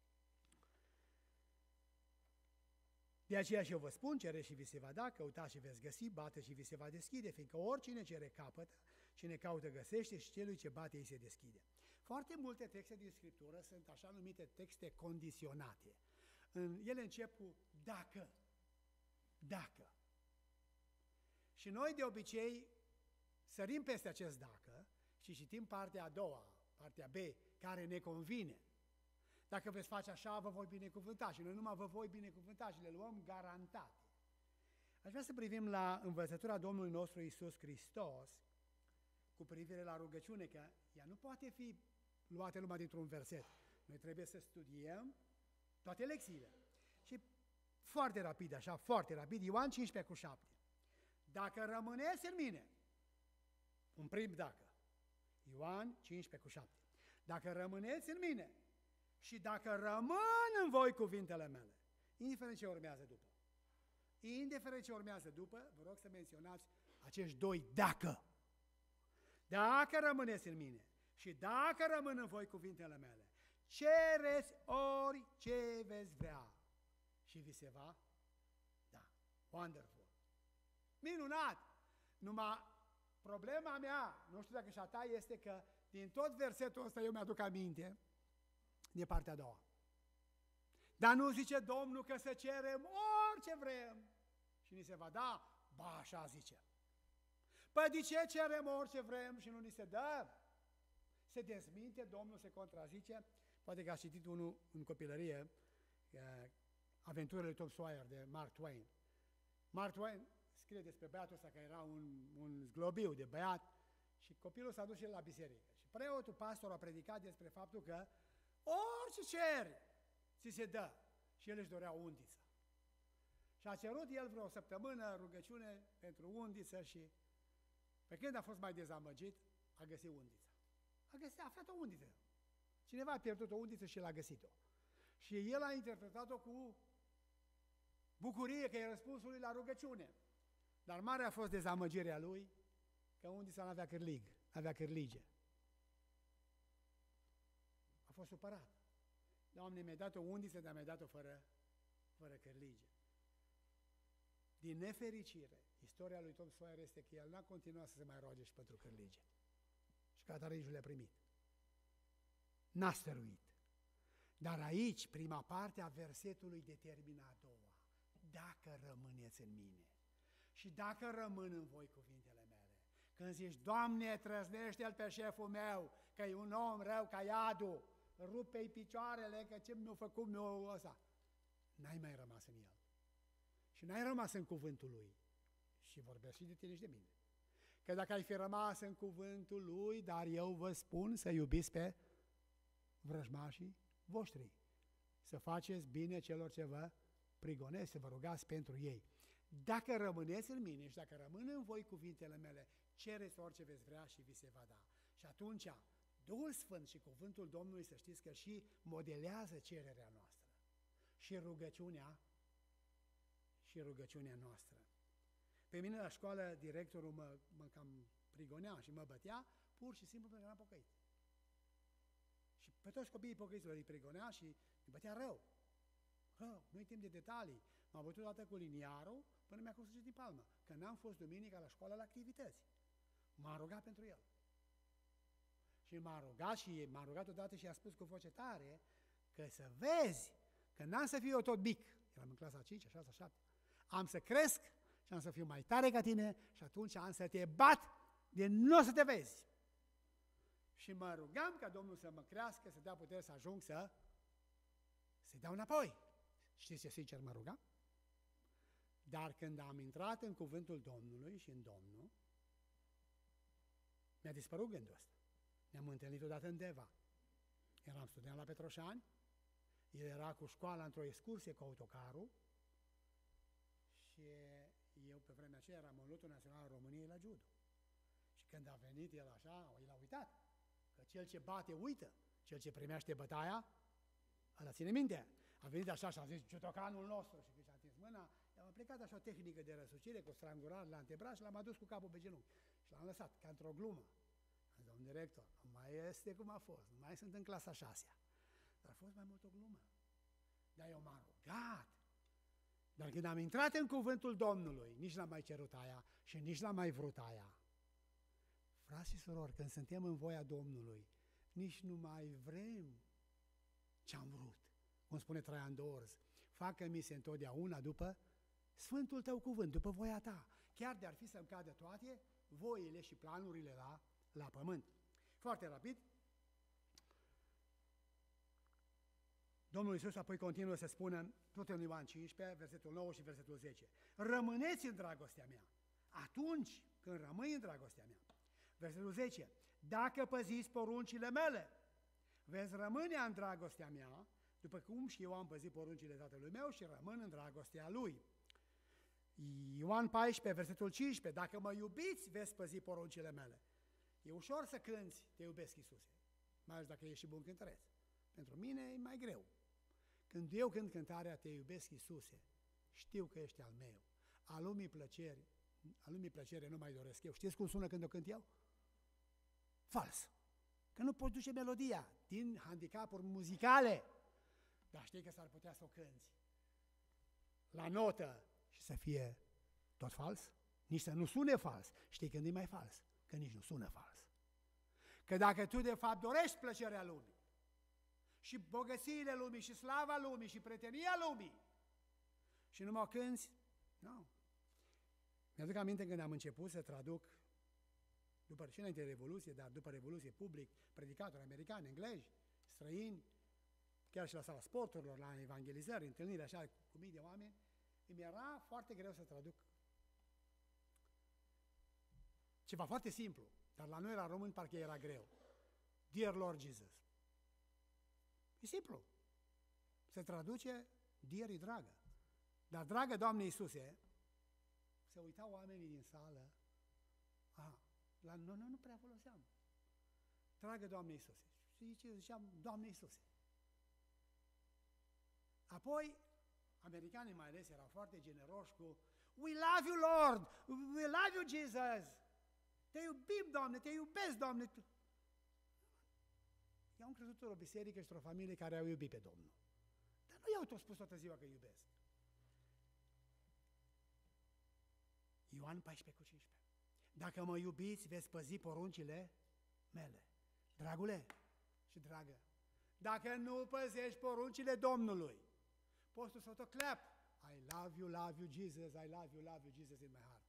De aceea și eu vă spun, cere și vi se va da, căutați și veți găsi, bate și vi se va deschide, fiindcă oricine cere capătă, cine caută găsește și celui ce bate îi se deschide. Foarte multe texte din Scriptură sunt așa numite texte condiționate. Ele încep cu dacă. Dacă. Și noi de obicei sărim peste acest dacă și citim partea a doua, partea B, care ne convine. Dacă veți face așa, vă voi binecuvânta și noi numai vă voi binecuvânta și le luăm garantate. Aș vrea să privim la învățătura Domnului nostru Iisus Hristos cu privire la rugăciune, că ea nu poate fi luată numai dintr-un verset. Noi trebuie să studiem toate lecțiile. Și foarte rapid, așa, foarte rapid, Ioan 15:7. Dacă rămâneți în mine, un prim dacă, Ioan 15:7. Dacă rămâneți în mine și dacă rămân în voi cuvintele mele, indiferent ce urmează după, vă rog să menționați acești doi dacă. Dacă rămâneți în mine și dacă rămân în voi cuvintele mele, cereți orice veți vrea și vi se va da. Wonderful. Minunat! Numai problema mea, nu știu dacă și a ta, este că din tot versetul ăsta eu mi-aduc aminte de partea a doua. Dar nu zice Domnul că să cerem orice vrem și ni se va da? Ba, așa zice. Păi de ce cerem orice vrem și nu ni se dă? Se dezminte, Domnul se contrazice. Poate că ați citit unul în copilărie, Aventurile lui Tom Sawyer de Mark Twain. Mark Twain scrie despre băiatul ăsta care era un zglobiu de băiat și copilul s-a dus și el la biserică. Și preotul, pastorul, a predicat despre faptul că orice ceri ți se dă. Și el își dorea o undiță. Și a cerut el vreo săptămână rugăciune pentru undiță și pe când a fost mai dezamăgit, a găsit undița. A aflat o undiță. Cineva a pierdut o undiță și l-a găsit-o. Și el a interpretat-o cu bucurie că e răspunsul lui la rugăciune. Dar mare a fost dezamăgirea lui că undița n-avea cârlig, avea cârlige. A fost supărat. Doamne, mi-ai dat o undiță, dar mi-ai dat-o fără cârlige. Din nefericire, istoria lui Tom Sawyer este că el n-a continuat să se mai roage și pentru cârlige. Și că atare nici nu le-a primit. N-a stăruit. Dar aici, prima parte a versetului determină a doua. Dacă rămâneți în mine și dacă rămân în voi cuvintele mele. Când zici, Doamne, trăznește-l pe șeful meu, că e un om rău ca iadul, rupe-i picioarele, că ce mi-a făcut meu ăsta. N-ai mai rămas în el. Și n-ai rămas în cuvântul lui. Și vorbesc și de tine și de mine. Că dacă ai fi rămas în cuvântul lui, dar eu vă spun să iubiți pe vrăjmașii voștri, să faceți bine celor ce vă prigonesc, să vă rugați pentru ei. Dacă rămâneți în mine și dacă rămân în voi cuvintele mele, cereți orice veți vrea și vi se va da. Și atunci, Duhul Sfânt și cuvântul Domnului, să știți că și modelează cererea noastră și rugăciunea noastră. Pe mine la școală directorul mă cam prigonea și mă bătea, pur și simplu pentru că eram pocăit. Și pe toți copiii pocăiților îi prigonea și îi bătea rău. Nu-i timp de detalii. M-am bătut odată cu liniarul până mi-a curs din palmă, că n-am fost duminica la școală la activități. M-a rugat pentru el. Și m-a rugat odată și a spus cu voce tare că să vezi că n-am să fiu eu tot mic. Eram în clasa 5, 6, 7. Am să cresc și am să fiu mai tare ca tine și atunci am să te bat de nu o să te vezi. Și mă rugam ca Domnul să mă crească, să dea putere să ajung să-i dau înapoi. Știți ce sincer mă rugam? Dar când am intrat în cuvântul Domnului și în Domnul, mi-a dispărut gândul ăsta. Ne-am întâlnit odată în Deva. Eram student la Petroșani, el era cu școala într-o excursie cu autocarul și eu pe vremea aceea eram în lotul național al României la judo. Și când a venit el așa, el a uitat că cel ce bate uită, cel ce primește bătaia, ăla ține minte. A venit așa și a zis, judocanul nostru, și când și-a întins mâna, i-am aplicat așa o tehnică de răsucire cu strangurar la antebraț și l-am adus cu capul pe genunchi. Și l-am lăsat, ca într-o glumă. Am zis, domn director, nu mai este cum a fost, nu mai sunt în clasa 6-a. Dar a fost mai mult o glumă. Dar eu m-am rugat. Dar când am intrat în cuvântul Domnului, nici n-am mai cerut aia și nici n-am mai vrut aia. Frați și surori, când suntem în voia Domnului, nici nu mai vrem ce-am vrut. Cum spune Traian Dorz, facă-mi se întotdeauna după Sfântul tău cuvânt, după voia ta, chiar de-ar fi să-mi cadă toate voile și planurile la pământ. Foarte rapid, Domnul Iisus apoi continuă să spună, tot în Ioan 15, versetul 9 și versetul 10, rămâneți în dragostea mea, atunci când rămâi în dragostea mea. Versetul 10, dacă păziți poruncile mele, veți rămâne în dragostea mea, după cum și eu am păzit poruncile Tatălui meu și rămân în dragostea Lui. Ioan 14, versetul 15, dacă mă iubiți, veți păzi poruncile mele. E ușor să cânți, te iubesc, Iisuse, mai ales dacă ești și bun cântăreț. Pentru mine e mai greu. Când eu cânt cântarea, te iubesc, Iisuse, știu că ești al meu. A lumii plăcere nu mai doresc eu. Știți cum sună când o cânt eu? Fals. Că nu poți duce melodia din handicapuri muzicale. Dar știi că s-ar putea să o cânți la notă și să fie tot fals? Nici să nu sune fals. Știi când e mai fals? Că nici nu sună fals. Că dacă tu de fapt dorești plăcerea lumii și bogățiile lumii și slava lumii și prietenia lumii și nu mă cânți, nu. Mi-aduc aminte când am început să traduc după și înainte de Revoluție, dar după Revoluție public, predicatori americani, englezi, străini, chiar și la sala sporturilor, la evangelizări, întâlniri așa cu mii de oameni, îmi era foarte greu să traduc ceva foarte simplu, dar la noi la români parcă era greu. Dear Lord Jesus. E simplu. Se traduce, dear e dragă. Dar dragă Doamne Iisuse, se uitau oamenii din sală, nu prea foloseam. Dragă Doamne Iisuse. Și ziceam, Doamne Iisuse. Apoi, americanii mai ales erau foarte generoși cu We love you, Lord! We love you, Jesus! Te iubim, Doamne! Te iubesc, Doamne! Eu am crezut într-o biserică și într-o familie care au iubit pe Domnul. Dar nu i-au tot spus toată ziua că iubesc. Ioan 14 cu 15. Dacă mă iubiți, veți păzi poruncile mele. Dragule și dragă, dacă nu păzești poruncile Domnului, poți tu să tot clap. I love you, Jesus, I love you, Jesus in my heart.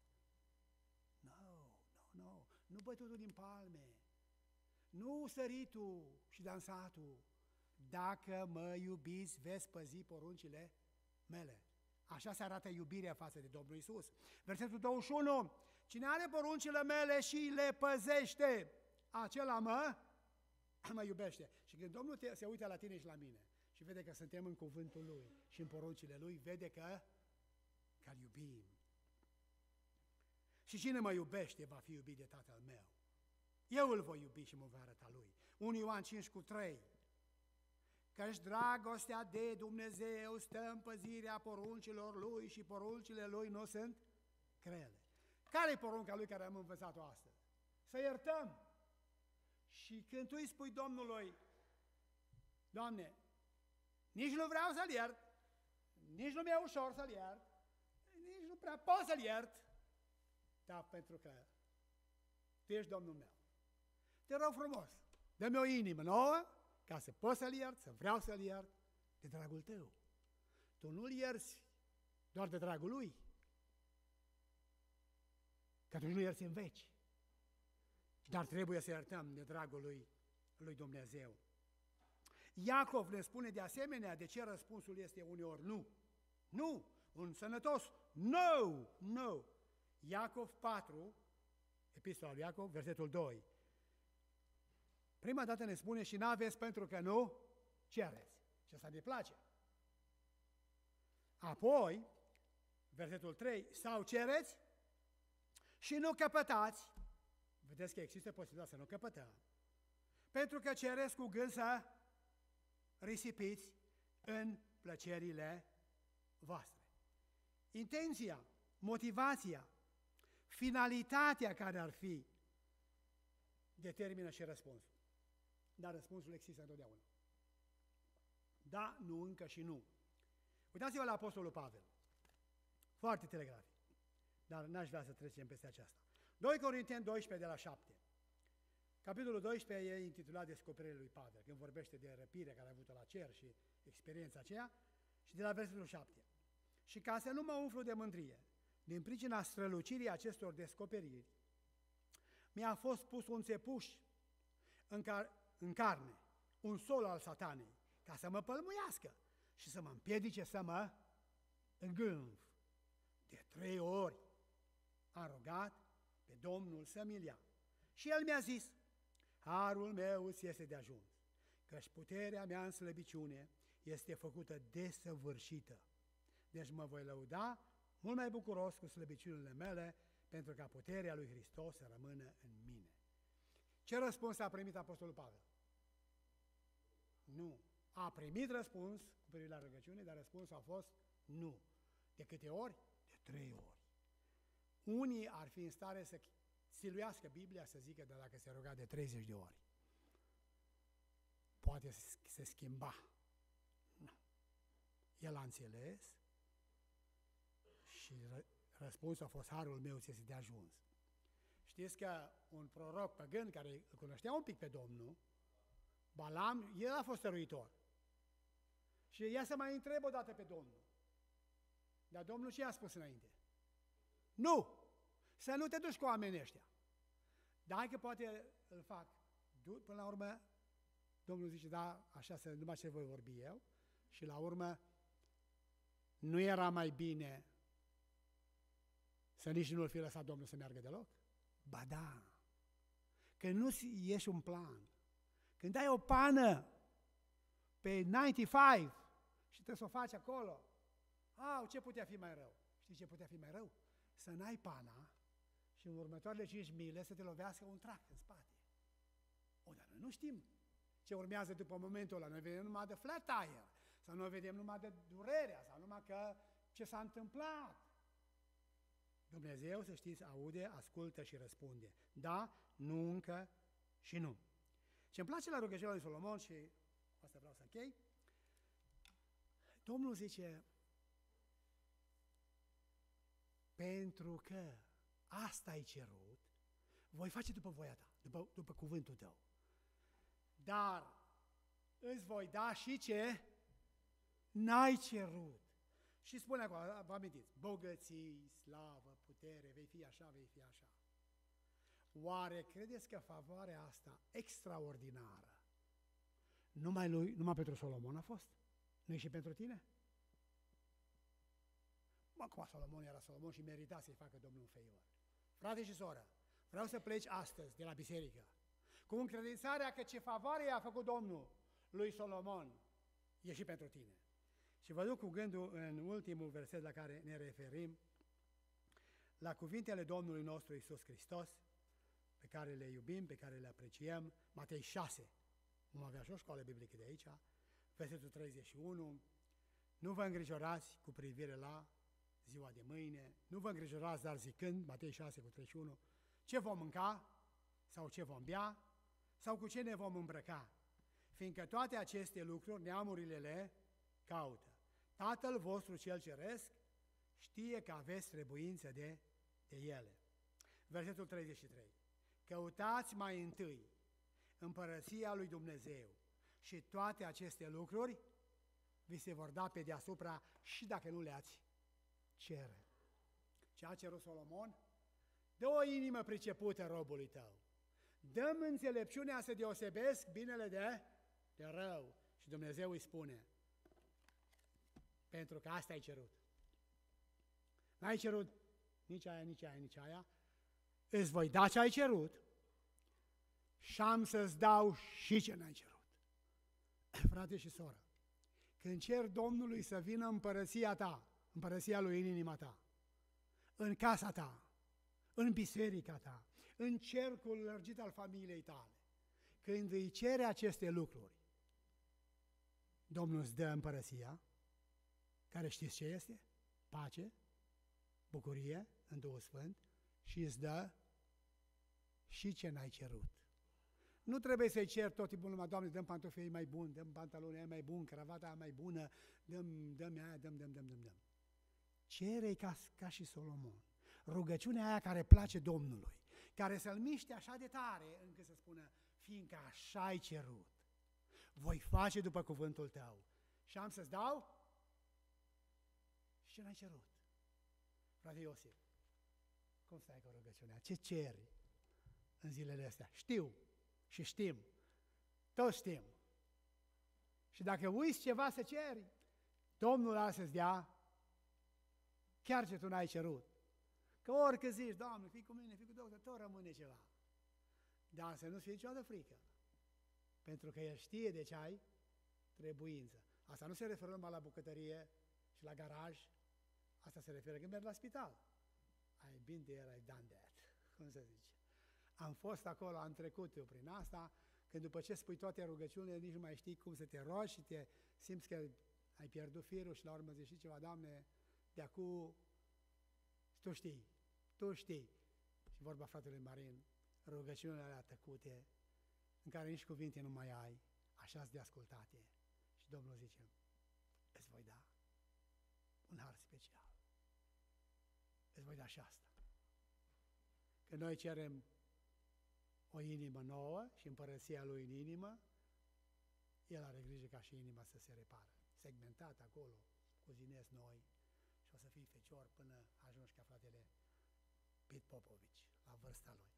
No. Nu bătutul din palme, nu săritul și dansatul. Dacă mă iubiți, veți păzi poruncile mele. Așa se arată iubirea față de Domnul Iisus. Versetul 21, Cine are poruncile mele și le păzește, acela mă iubește. Și când Domnul se uită la tine și la mine și vede că suntem în cuvântul Lui și în poruncile Lui, vede că-L iubim. Și cine mă iubește va fi iubit de Tatăl meu. Eu îl voi iubi și mă voi arăta Lui. 1 Ioan 5:3. Căci dragostea de Dumnezeu stă în păzirea poruncilor Lui și poruncile Lui nu sunt grele. Care-i porunca Lui care am învățat-o astăzi? Să iertăm. Și când tu îi spui Domnului, Doamne, nici nu vreau să-L iert, nici nu mi-e ușor să-L iert, nici nu prea pot să-L iert, dar pentru că Tu ești Domnul meu. Te rog frumos, dă-mi o inimă nouă ca să pot să-L iert, să vreau să-L iert de dragul Tău. Tu nu-L ierți doar de dragul Lui, că atunci nu ierți în veci. Dar trebuie să iertăm de dragul lui Dumnezeu. Iacov ne spune de asemenea de ce răspunsul este uneori nu. Nu, un sănătos, nu. Iacov 4, epistola lui Iacov, versetul 2. Prima dată ne spune și n-aveți pentru că nu cereți. Și asta ne place. Apoi, versetul 3, sau cereți și nu căpătați. Vedeți că există posibilitatea să nu căpătăm. Pentru că cereți cu gând să risipiți în plăcerile voastre. Intenția, motivația, finalitatea care ar fi determină și răspunsul. Dar răspunsul există întotdeauna. Da, nu, încă și nu. Uitați-vă la Apostolul Pavel. Foarte telegrafic. Dar n-aș vrea să trecem peste aceasta. 2 Corinteni 12 de la 7. Capitolul 12 e intitulat Descoperirea lui Pavel, când vorbește de răpirea care a avut-o la cer și experiența aceea, și de la versetul 7. Și ca să nu mă umflu de mândrie, din pricina strălucirii acestor descoperiri, mi-a fost pus un țepuș în carne, un sol al satanei, ca să mă pălmuiască și să mă împiedice să mă îngânf. De 3 ori am rugat pe Domnul să-mi-l ia. Și El mi-a zis, harul meu îți este de ajuns, căci puterea mea în slăbiciune este făcută desăvârșită. Deci mă voi lăuda mult mai bucuros cu slăbiciunile mele, pentru ca puterea lui Hristos să rămână în mine. Ce răspuns a primit Apostolul Pavel? Nu. A primit răspuns cu privire la rugăciune, dar răspunsul a fost nu. De câte ori? De 3 ori. Unii ar fi în stare să siluiască Biblia să zică de dacă se ruga de 30 de ori. Poate se schimba. Nu. El a înțeles și răspunsul a fost harul meu ți este de ajuns. Știți că un proroc păgân care îl cunoștea un pic pe Domnul, Balam, el a fost stăruitor. Și ea să mai întreb o dată pe Domnul. Dar Domnul ce a spus înainte? Nu! Să nu te duci cu oamenii ăștia. Dar hai că poate îl fac. Până la urmă, Domnul zice, da, așa să numai ce voi vorbi eu. Și la urmă, nu era mai bine să nici nu-l fi lăsat Domnul să meargă deloc? Ba da! Când nu ieși un plan, când ai o pană pe 95 și trebuie să o faci acolo, ce putea fi mai rău? Știi ce putea fi mai rău? Să n-ai pana și în următoarele 5 mile să te lovească un trac în spate. Dar noi nu știm ce urmează după momentul ăla. Noi vedem numai de flat tire, sau noi vedem numai de durerea, sau numai că ce s-a întâmplat. Dumnezeu, să știți, aude, ascultă și răspunde. Da, nu, încă și nu. Ce-mi place la rugăciunea lui Solomon, și asta vreau să închei, Domnul zice, pentru că asta ai cerut, voi face după voia ta, după cuvântul tău. Dar îți voi da și ce n-ai cerut. Și spune acolo, vă amintiți, bogății, slavă, putere, vei fi așa, vei fi așa. Oare credeți că favoarea asta extraordinară numai pentru Solomon a fost? Nu-i și pentru tine? Acum Solomon era Solomon și merita să-i facă Domnul un favor. frate și soră, vreau să pleci astăzi de la biserică, cu încredințarea că ce favoare i-a făcut Domnul lui Solomon, e și pentru tine. Și vă duc cu gândul în ultimul verset la care ne referim, la cuvintele Domnului nostru Iisus Hristos, pe care le iubim, pe care le apreciem, Matei 6, vom avea și o școală biblică de aici, versetul 31, nu vă îngrijorați cu privire la ziua de mâine, nu vă îngrijorați, dar zicând, Matei 6 cu 31, ce vom mânca, sau ce vom bea, sau cu ce ne vom îmbrăca, fiindcă toate aceste lucruri neamurile le caută. Tatăl vostru cel ceresc știe că aveți trebuință de ele. Versetul 33. Căutați mai întâi împărăția lui Dumnezeu și toate aceste lucruri vi se vor da pe deasupra și dacă nu le-ați cere. Ce a cerut Solomon? Dă o inimă pricepută robului tău. Dă-mi înțelepciunea să deosebesc binele de rău. Și Dumnezeu îi spune, pentru că asta ai cerut. N-ai cerut nici aia, nici aia, nici aia. Îți voi da ce ai cerut și am să-ți dau și ce n-ai cerut. Frate și soră, când cer Domnului să vină împărăția ta, împărăția lui în inima ta, în casa ta, în biserica ta, în cercul lărgit al familiei tale, când îi cere aceste lucruri, Domnul îți dă împărăția, care știți ce este? Pace, bucurie, în Duhul Sfânt, și îți dă și ce n-ai cerut. Nu trebuie să-i ceri tot timpul numai, Doamne, dăm pantofii mai buni, dăm pantaloni mai buni, cravata mai bună, dăm aia, dăm. Cere-i ca și Solomon. Rugăciunea aia care place Domnului, care să-l miște așa de tare încât să spună, fiindcă așa ai cerut, voi face după cuvântul tău și am să-ți dau și ce n-ai cerut. Frate Iosif, cum stai cu rugăciunea? Ce ceri în zilele astea? Știu și știm, toți știm. Și dacă uiți ceva să ceri, Domnul a să-ți dea chiar ce tu n-ai cerut. Că oricât zici, Doamne, fii cu mine, fii cu Domnul, tot rămâne ceva. Dar să nu-ți fie niciodată frică, pentru că El știe de ce ai trebuință. Asta nu se referă numai la bucătărie și la garaj, asta se referă când mergi la spital. I've been there, I've done that, cum se zice. Am fost acolo, am trecut eu prin asta, când după ce spui toate rugăciunile, nici nu mai știi cum să te rogi și te simți că ai pierdut firul și la urmă zici ceva, Doamne, de acum Tu știi. Și vorba fratelui Marian, rugăciunile alea tăcute, în care nici cuvinte nu mai ai, așa-s de ascultate. Și Domnul zice, îți voi da un har special. Îți voi da și asta. Când noi cerem o inimă nouă și împărăția Lui în inimă, El are grijă ca și inima să se repară. Segmentat acolo, cu zinezi noi, și o să fii fecior până ajungi ca fratele Pit Popovici, la vârsta lui.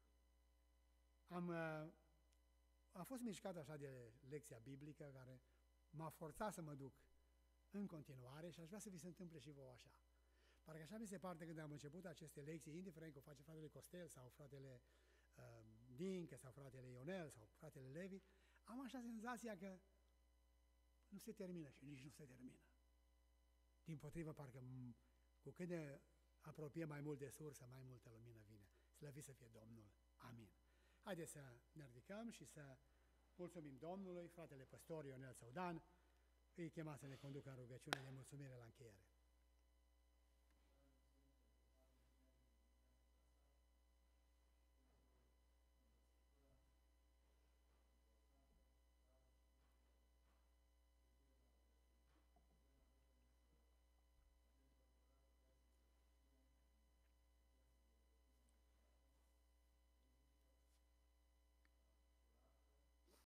Am fost mișcat așa de lecția biblică care m-a forțat să mă duc în continuare și aș vrea să vi se întâmple și vouă așa. Parcă așa mi se pare când am început aceste lecții, indiferent că o face fratele Costel sau fratele Dincă sau fratele Ionel sau fratele Levi, am așa senzația că nu se termină și nici nu se termină. Dimpotrivă, parcă cu cât ne apropiem mai mult de sursă, mai multă lumină vine. Slăvit să fie Domnul. Amin. Haideți să ne ridicăm și să mulțumim Domnului, fratele păstor Ionel Săudan, îi chema să ne conducă în rugăciune de mulțumire la încheiere.